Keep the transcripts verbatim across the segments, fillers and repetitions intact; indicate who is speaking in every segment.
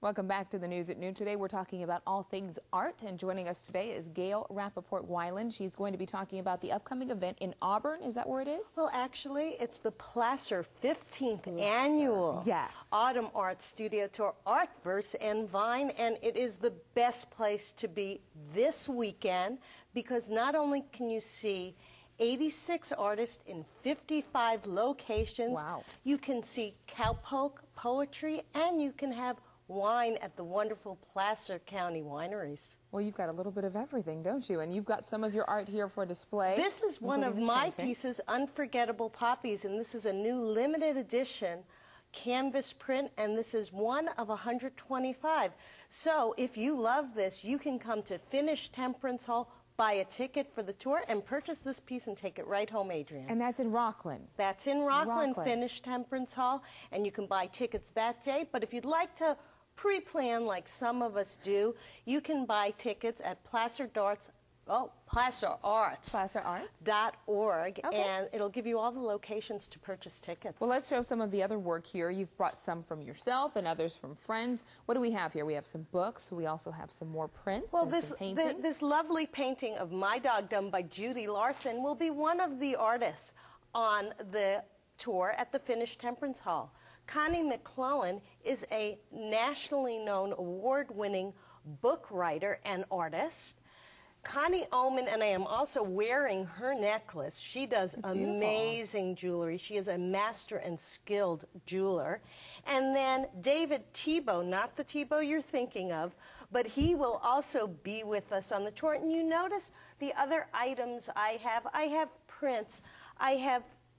Speaker 1: Welcome back to the news at noon. Today we're talking about all things art, and joining us today is Gayle Rappaport-Weiland. She's going to be talking about the upcoming event in Auburn. Is that where it is?
Speaker 2: Well, actually, it's the Placer fifteenth Annual
Speaker 1: yes.
Speaker 2: Autumn Art Studio Tour, Art, Verse, and Vine, and it is the best place to be this weekend because not only can you see eighty-six artists in fifty-five locations,
Speaker 1: wow.
Speaker 2: you can see cowpoke, poetry, and you can have wine at the wonderful Placer County wineries.
Speaker 1: Well, you've got a little bit of everything, don't you? And you've got some of your art here for display.
Speaker 2: This is one of my painting. pieces, Unforgettable Poppies, and this is a new limited edition canvas print, and this is one of one hundred twenty-five. So if you love this, you can come to Finnish Temperance Hall, buy a ticket for the tour, and purchase this piece and take it right home, Adrienne.
Speaker 1: And that's in Rocklin.
Speaker 2: That's in Rocklin,
Speaker 1: Rocklin.
Speaker 2: Finnish Temperance Hall, and you can buy tickets that day. But if you'd like to pre-plan like some of us do, you can buy tickets at Placer Darts. Oh, Placer Arts.
Speaker 1: Placer Arts.
Speaker 2: Dot org,
Speaker 1: okay.
Speaker 2: And it'll give you all the locations to purchase tickets.
Speaker 1: Well, let's show some of the other work here. You've brought some from yourself and others from friends. What do we have here? We have some books. We also have some more prints.
Speaker 2: Well,
Speaker 1: and
Speaker 2: this
Speaker 1: some paintings.
Speaker 2: the, this lovely painting of My Dog done by Judy Larson will be one of the artists on the tour at the Finnish Temperance Hall. Connie McClellan is a nationally known award-winning book writer and artist. Connie Oman, and I am also wearing her necklace. She does
Speaker 1: it's
Speaker 2: amazing
Speaker 1: beautiful.
Speaker 2: jewelry. She is a master and skilled jeweler. And then David Tebow, not the Tebow you're thinking of, but he will also be with us on the tour. And you notice the other items I have. I have prints. I have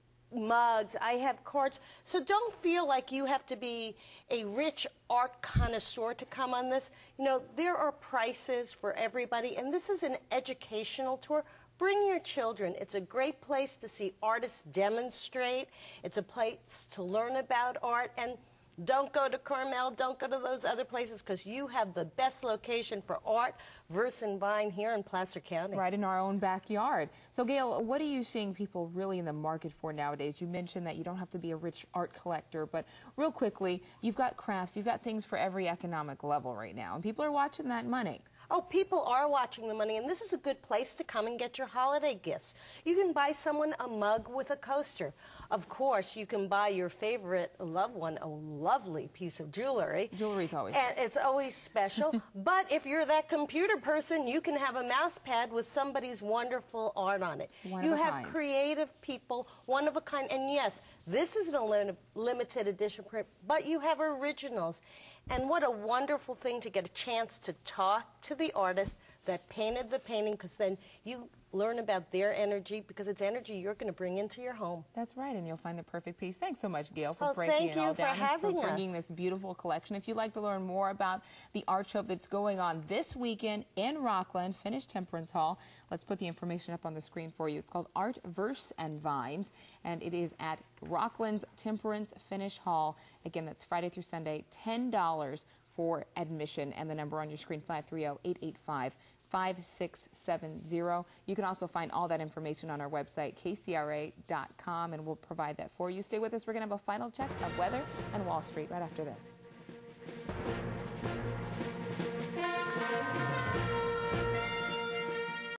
Speaker 2: mugs, I have cards. So don't feel like you have to be a rich art connoisseur to come on this. You know, there are prices for everybody, and this is an educational tour. Bring your children. It's a great place to see artists demonstrate. It's a place to learn about art, and don't go to Carmel, don't go to those other places, because you have the best location for art, verse, and vine here in Placer County.
Speaker 1: Right in our own backyard. So, Gayle, what are you seeing people really in the market for nowadays? You mentioned that you don't have to be a rich art collector, but real quickly, you've got crafts, you've got things for every economic level right now, and people are watching that money.
Speaker 2: Oh, people are watching the money, and this is a good place to come and get your holiday gifts. You can buy someone a mug with a coaster. Of course, you can buy your favorite loved one a lovely piece of jewelry.
Speaker 1: Jewelry's always
Speaker 2: And nice. It's always special. But if you're that computer person, you can have a mouse pad with somebody's wonderful art on it.
Speaker 1: One
Speaker 2: you
Speaker 1: of a
Speaker 2: have
Speaker 1: kind.
Speaker 2: creative people, one of a kind. And yes, this is a lim limited edition print, but you have originals. And what a wonderful thing to get a chance to talk to the artist that painted the painting, because then you learn about their energy, because it's energy you're going to bring into your home.
Speaker 1: That's right, and you'll find the perfect piece. Thanks so much, Gayle, for
Speaker 2: oh,
Speaker 1: breaking it all down
Speaker 2: and
Speaker 1: for bringing
Speaker 2: us.
Speaker 1: this beautiful collection. If you'd like to learn more about the art show that's going on this weekend in Rocklin, Finnish Temperance Hall, let's put the information up on the screen for you. It's called Art, Verse, and Vines, and it is at Rocklin's Temperance Finnish Hall. Again, that's Friday through Sunday, ten dollars for admission, and the number on your screen, five three zero, eight eight five, five six seven zero. You can also find all that information on our website, K C R A dot com, and we'll provide that for you. Stay with us. We're going to have a final check of weather and Wall Street right after this.